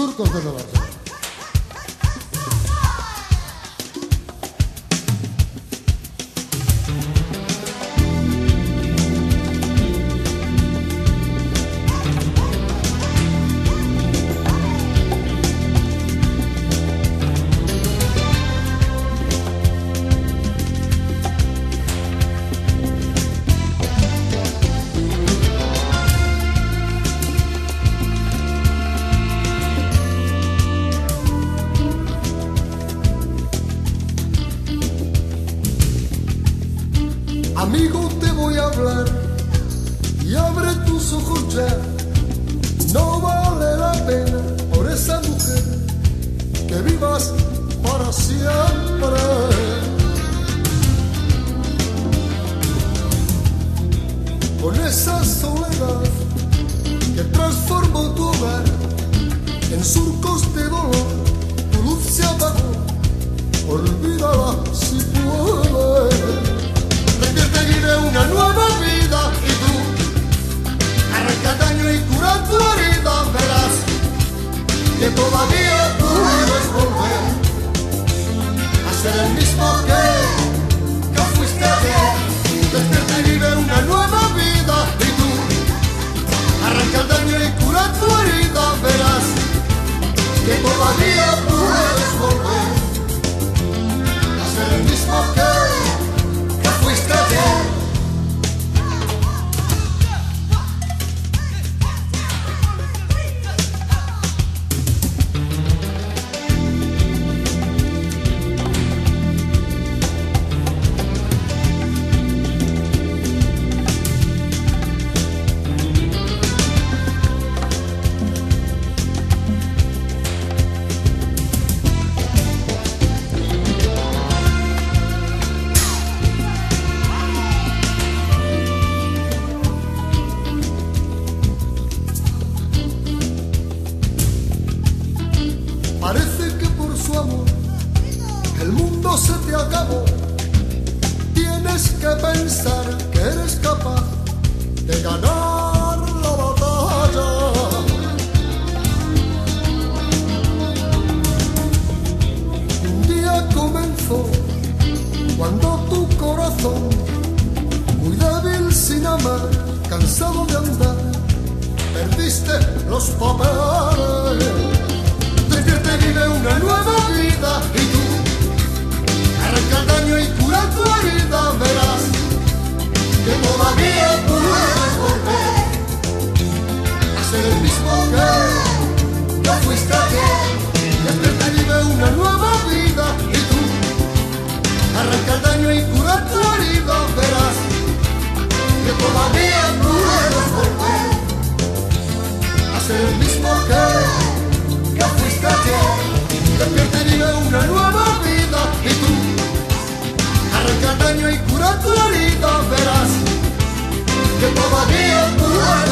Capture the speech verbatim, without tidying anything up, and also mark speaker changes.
Speaker 1: surcos de Nueva York.
Speaker 2: Amigo, te voy a hablar y abre tus ojos ya. No vale la pena por esa mujer que vivas para siempre. Con esa soledad que transformó tu hogar en surcos de dolor, tu luz se apagó. Olvídala si puedes. Vive una nueva vida y tú arranca daño y cura tu herida. Verás que todavía puedes volver a ser el mismo que, que fuiste ayer. Despierta y vive una nueva vida y tú arranca daño y cura tu herida. Verás que todavía puedes volver a ser el mismo que, que fuiste ayer. Parece que por su amor el mundo se te acabó. Tienes que pensar que eres capaz de ganar la batalla. Un día comenzó cuando tu corazón, muy débil sin amar, cansado de andar, perdiste los papeles. Te vive una nueva vida y tú arranca el daño y cura tu herida. Verás que todavía puedes volver a ser el mismo que, que fuiste ayer. Despierta y vive una nueva vida y tú arranca el daño y cura tu herida. Verás que todavía puedes volver a ser el mismo que despierta y vive una nueva vida y tú arranca el daño y cura tu herida. Verás que todavía puedes